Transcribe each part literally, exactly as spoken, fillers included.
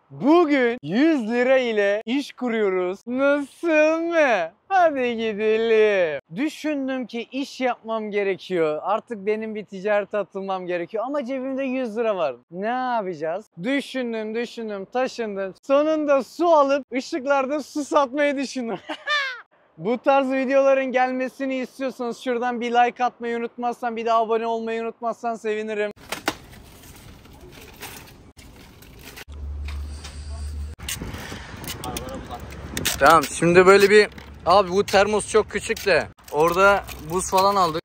Bugün yüz lira ile iş kuruyoruz. Nasıl mı? Hadi gidelim. Düşündüm ki iş yapmam gerekiyor. Artık benim bir ticarete atılmam gerekiyor. Ama cebimde yüz lira var. Ne yapacağız? Düşündüm, düşündüm, taşındım. Sonunda su alıp ışıklarda su satmayı düşündüm. Bu tarz videoların gelmesini istiyorsanız şuradan bir like atmayı unutmazsan, bir de abone olmayı unutmazsan sevinirim. Tamam, şimdi böyle bir... Abi bu termos çok küçük de orada buz falan aldık.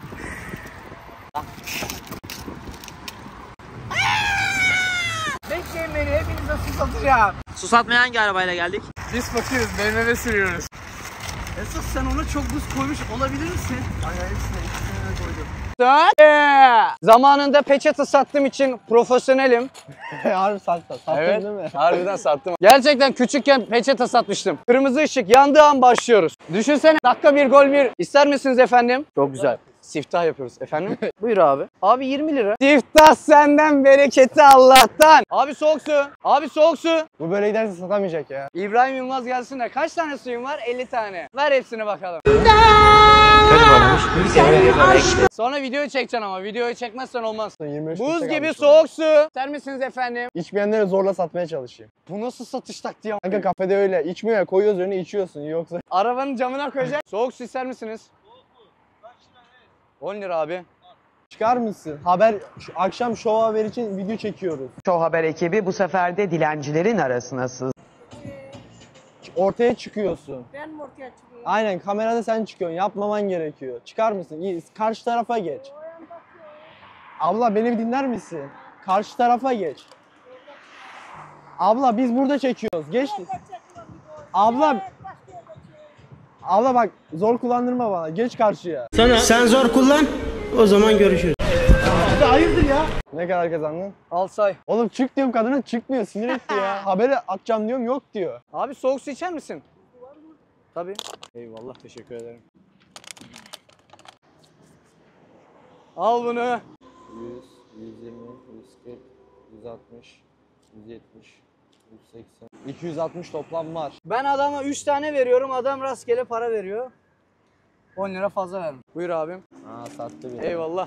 Bekleyin beni, hepinize su satacağım. Su satmaya hangi arabayla geldik? Biz bakıyoruz, B M W sürüyoruz. Esas sen ona çok buz koymuş olabilir misin? Ay hepsine ikisine koydum. Zamanında peçete sattığım için profesyonelim. Harbi sattın. Sattın Evet, değil mi? harbiden sattım. Gerçekten küçükken peçete satmıştım. Kırmızı ışık yandığı an başlıyoruz. Düşünsene, dakika bir gol bir. İster misiniz efendim? Çok güzel. Siftah yapıyoruz efendim. Buyur abi. Abi yirmi lira. Siftah senden, bereketi Allah'tan. Abi soğuk su. Abi soğuk su. Bu böyle giderse satamayacak ya. İbrahim Yılmaz gelsin de kaç tane suyun var? elli tane. Ver hepsini bakalım. Sonra videoyu çekeceksin ama videoyu çekmezsen olmaz. yirmi üç Buz gibi kalmış soğuk su. İster misiniz efendim? İçmeyenlere zorla satmaya çalışayım. Bu nasıl satış taktiği? Kanka kafede öyle. İçmiyor ya, koyuyoruz önüne içiyorsun yoksa. Arabanın camına koyacak. Soğuk su ister misiniz? on lira abi. Çıkar mısın? Haber şu akşam Show Haber için video çekiyoruz. Show Haber ekibi bu sefer de dilencilerin arasına sığ. Ortaya çıkıyorsun. Ben mi ortaya çıkıyorum? Aynen, kamerada sen çıkıyorsun. Yapmaman gerekiyor. Çıkar mısın? İyi, karşı tarafa geç. Abla beni bir dinler misin? Karşı tarafa geç. Abla biz burada çekiyoruz. Geç. Abla Abla bak, zor kullandırma bana. Geç karşıya. Sana sen zor kullan, o zaman görüşürüz. Abi hayırdır ya? Ne kadar kazandın? Al say. Oğlum çık diyorum, kadına çıkmıyor, sinir etti ya. Haberi atacağım diyorum, yok diyor. Abi soğuk su içer misin? Tabii. Eyvallah, teşekkür ederim. Al bunu. yüz, yüz yirmi, yüz kırk, yüz altmış, yüz yetmiş, yüz seksen. iki yüz altmış toplam var. Ben adama üç tane veriyorum. Adam rastgele para veriyor. on lira fazla verdim. Buyur abim. Aa, sattı bir. Eyvallah.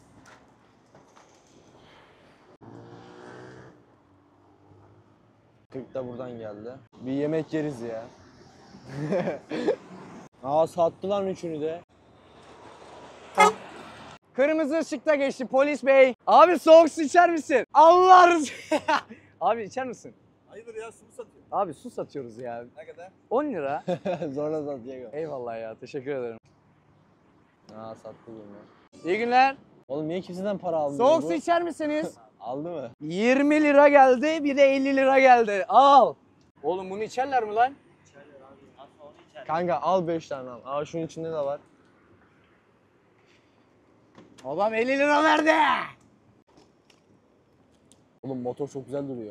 kırk da buradan geldi. Bir yemek yeriz ya. Aa, sattılar üçünü de. Kırmızı ışıkta geçti polis bey. Abi soğuk su içer misin? Allah rızası. Abi içer misin? Hayırdır ya, su mu satıyor? Abi su satıyoruz ya. Ne kadar? on lira. Zorla satıyor. Eyvallah ya, teşekkür ederim. Aa, sattı bunu. İyi günler. Oğlum niye kimseden para aldın? Soğuk bu? su içer misiniz? Aldı mı? yirmi lira geldi, bir de elli lira geldi. Al. Oğlum bunu içerler mi lan? Kanka al beş tane al. Aa, şunun içinde de var. Adam elli lira verdi. Oğlum motor çok güzel duruyor.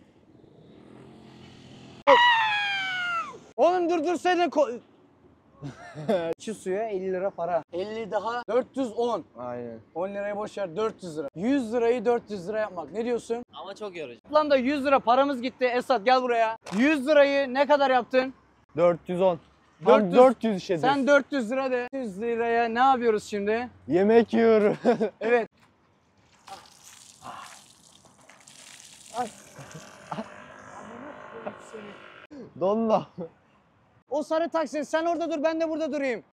Oğlum durdursaydın ko- İçi suya elli lira para. elli daha dört yüz on. Aynen. on lirayı boş ver, dört yüz lira. yüz lirayı dört yüz lira yapmak. Ne diyorsun? Ama çok yorucu. Lan da yüz lira paramız gitti. Esat gel buraya. yüz lirayı ne kadar yaptın? dört yüz on. dört Tam yüz. dört yüz şeydir. Sen dört yüz lira de. yüz liraya ne yapıyoruz şimdi? Yemek yiyorum. Evet. Donla. O sarı taksi, sen orada dur, ben de burada durayım.